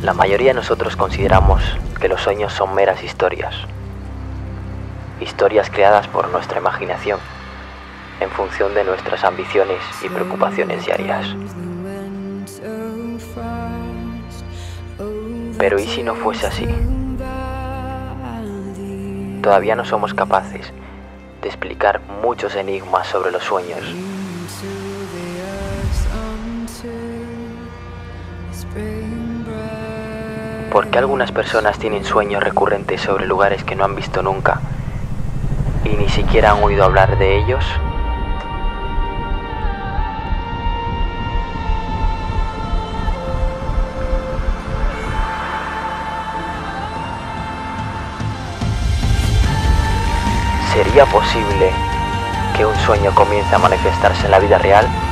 La mayoría de nosotros consideramos que los sueños son meras historias. Historias creadas por nuestra imaginación, en función de nuestras ambiciones y preocupaciones diarias. Pero ¿y si no fuese así? Todavía no somos capaces de explicar muchos enigmas sobre los sueños. ¿Por qué algunas personas tienen sueños recurrentes sobre lugares que no han visto nunca y ni siquiera han oído hablar de ellos? ¿Sería posible que un sueño comience a manifestarse en la vida real?